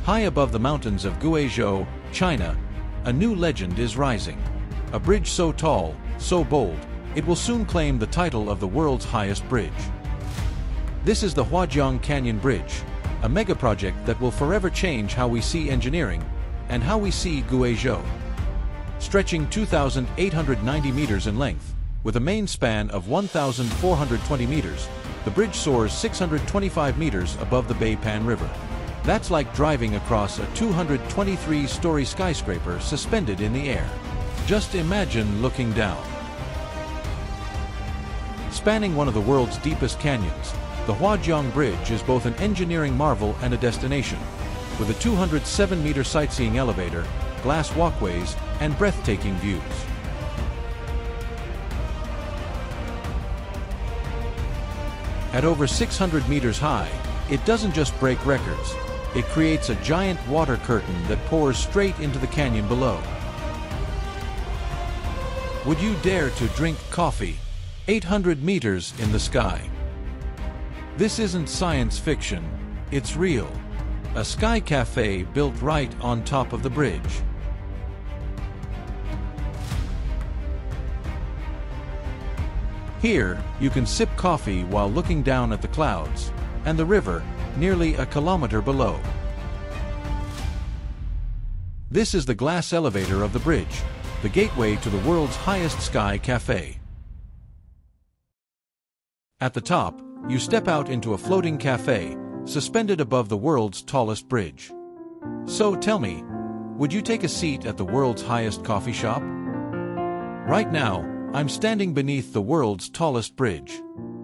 High above the mountains of Guizhou, China, a new legend is rising. A bridge so tall, so bold, it will soon claim the title of the world's highest bridge. This is the Huajiang Canyon Bridge, a megaproject that will forever change how we see engineering and how we see Guizhou. Stretching 2,890 meters in length, with a main span of 1,420 meters, the bridge soars 625 meters above the Beipan River. That's like driving across a 223-story skyscraper suspended in the air. Just imagine looking down. Spanning one of the world's deepest canyons, the Huajiang Bridge is both an engineering marvel and a destination, with a 207-meter sightseeing elevator, glass walkways, and breathtaking views. At over 600 meters high, it doesn't just break records, it creates a giant water curtain that pours straight into the canyon below. Would you dare to drink coffee 800 meters in the sky? This isn't science fiction, it's real. A sky cafe built right on top of the bridge. Here, you can sip coffee while looking down at the clouds and the river nearly a kilometer below. This is the glass elevator of the bridge, the gateway to the world's highest sky cafe. At the top, you step out into a floating cafe, suspended above the world's tallest bridge. So tell me, would you take a seat at the world's highest coffee shop? Right now, I'm standing beneath the world's tallest bridge.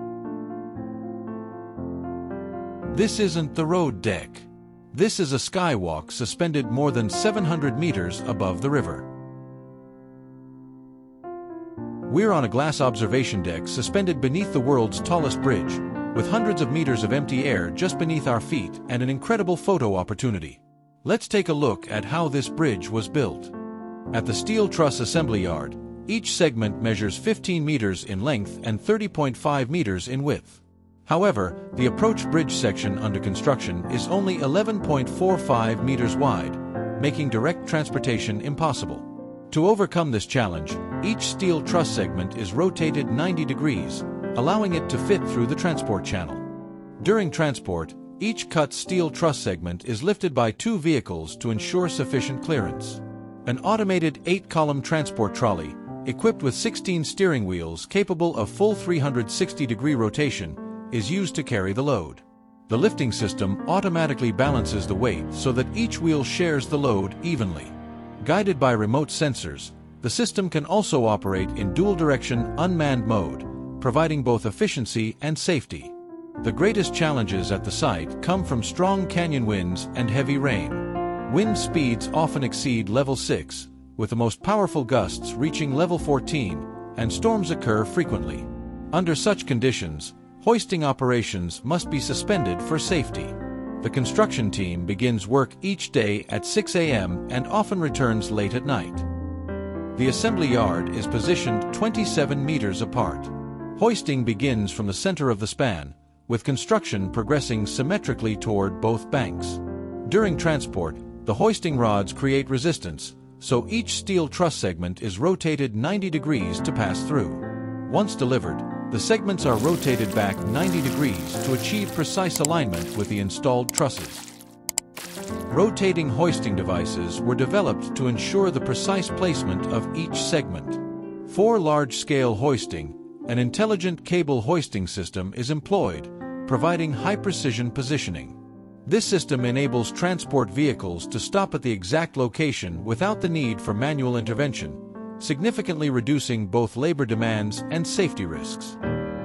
This isn't the road deck. This is a skywalk suspended more than 700 meters above the river. We're on a glass observation deck suspended beneath the world's tallest bridge, with hundreds of meters of empty air just beneath our feet and an incredible photo opportunity. Let's take a look at how this bridge was built. At the steel truss assembly yard, each segment measures 15 meters in length and 30.5 meters in width. However, the approach bridge section under construction is only 11.45 meters wide, making direct transportation impossible. To overcome this challenge, each steel truss segment is rotated 90 degrees, allowing it to fit through the transport channel. During transport, each cut steel truss segment is lifted by two vehicles to ensure sufficient clearance. An automated 8-column transport trolley, equipped with 16 steering wheels capable of full 360-degree rotation, is used to carry the load. The lifting system automatically balances the weight so that each wheel shares the load evenly. Guided by remote sensors, the system can also operate in dual-direction unmanned mode, providing both efficiency and safety. The greatest challenges at the site come from strong canyon winds and heavy rain. Wind speeds often exceed level 6, with the most powerful gusts reaching level 14, and storms occur frequently. Under such conditions, hoisting operations must be suspended for safety. The construction team begins work each day at 6 a.m. and often returns late at night. The assembly yard is positioned 27 meters apart. Hoisting begins from the center of the span, with construction progressing symmetrically toward both banks. During transport, the hoisting rods create resistance, so each steel truss segment is rotated 90 degrees to pass through. Once delivered, the segments are rotated back 90 degrees to achieve precise alignment with the installed trusses. Rotating hoisting devices were developed to ensure the precise placement of each segment. For large-scale hoisting, an intelligent cable hoisting system is employed, providing high-precision positioning. This system enables transport vehicles to stop at the exact location without the need for manual intervention, significantly reducing both labor demands and safety risks.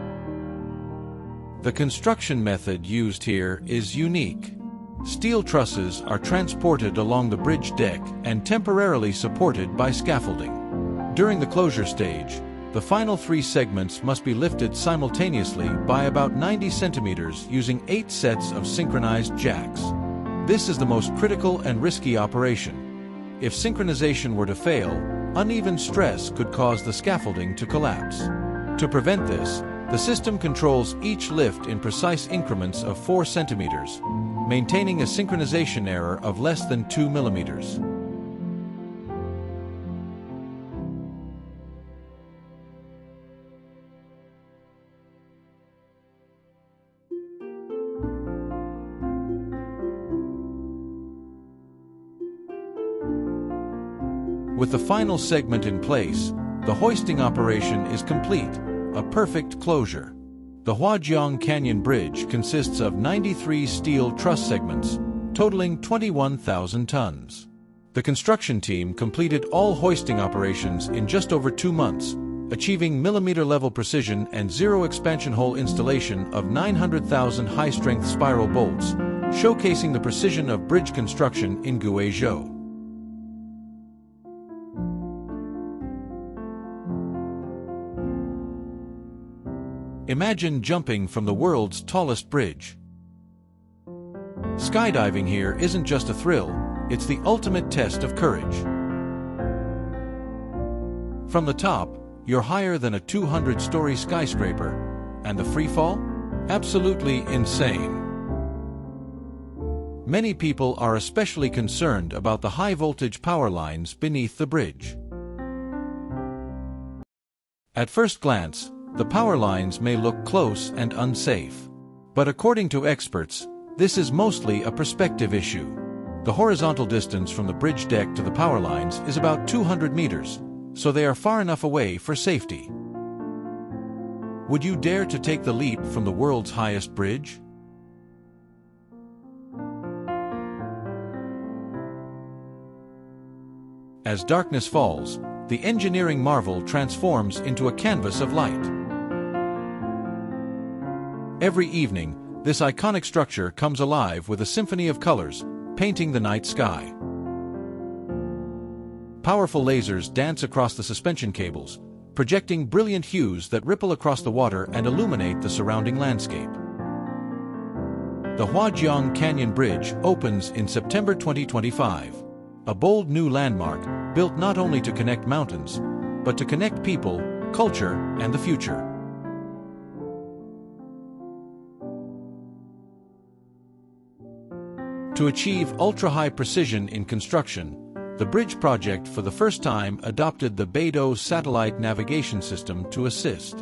The construction method used here is unique. Steel trusses are transported along the bridge deck and temporarily supported by scaffolding. During the closure stage, the final 3 segments must be lifted simultaneously by about 90 centimeters using 8 sets of synchronized jacks. This is the most critical and risky operation. If synchronization were to fail, uneven stress could cause the scaffolding to collapse. To prevent this, the system controls each lift in precise increments of 4 centimeters, maintaining a synchronization error of less than 2 millimeters. With the final segment in place, the hoisting operation is complete, a perfect closure. The Huajiang Canyon Bridge consists of 93 steel truss segments, totaling 21,000 tons. The construction team completed all hoisting operations in just over 2 months, achieving millimeter-level precision and zero expansion hole installation of 900,000 high-strength spiral bolts, showcasing the precision of bridge construction in Guizhou. Imagine jumping from the world's tallest bridge. Skydiving here isn't just a thrill, it's the ultimate test of courage. From the top, you're higher than a 200-story skyscraper, and the free fall? Absolutely insane. Many people are especially concerned about the high-voltage power lines beneath the bridge. At first glance, the power lines may look close and unsafe. But according to experts, this is mostly a perspective issue. The horizontal distance from the bridge deck to the power lines is about 200 meters, so they are far enough away for safety. Would you dare to take the leap from the world's highest bridge? As darkness falls, the engineering marvel transforms into a canvas of light. Every evening, this iconic structure comes alive with a symphony of colors, painting the night sky. Powerful lasers dance across the suspension cables, projecting brilliant hues that ripple across the water and illuminate the surrounding landscape. The Huajiang Canyon Bridge opens in September 2025, a bold new landmark built not only to connect mountains, but to connect people, culture, and the future. To achieve ultra-high precision in construction, the bridge project for the first time adopted the Beidou satellite navigation system to assist.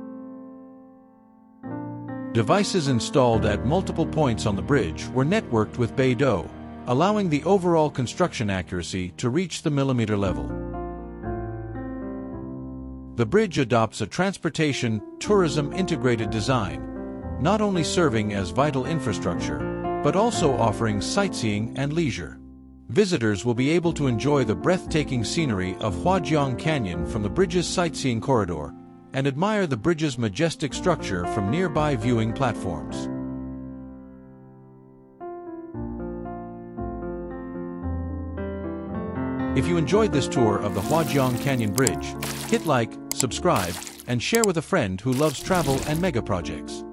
Devices installed at multiple points on the bridge were networked with Beidou, allowing the overall construction accuracy to reach the millimeter level. The bridge adopts a transportation tourism integrated design, not only serving as vital infrastructure, but also offering sightseeing and leisure. Visitors will be able to enjoy the breathtaking scenery of Huajiang Canyon from the bridge's sightseeing corridor and admire the bridge's majestic structure from nearby viewing platforms. If you enjoyed this tour of the Huajiang Canyon Bridge, hit like, subscribe, and share with a friend who loves travel and mega projects.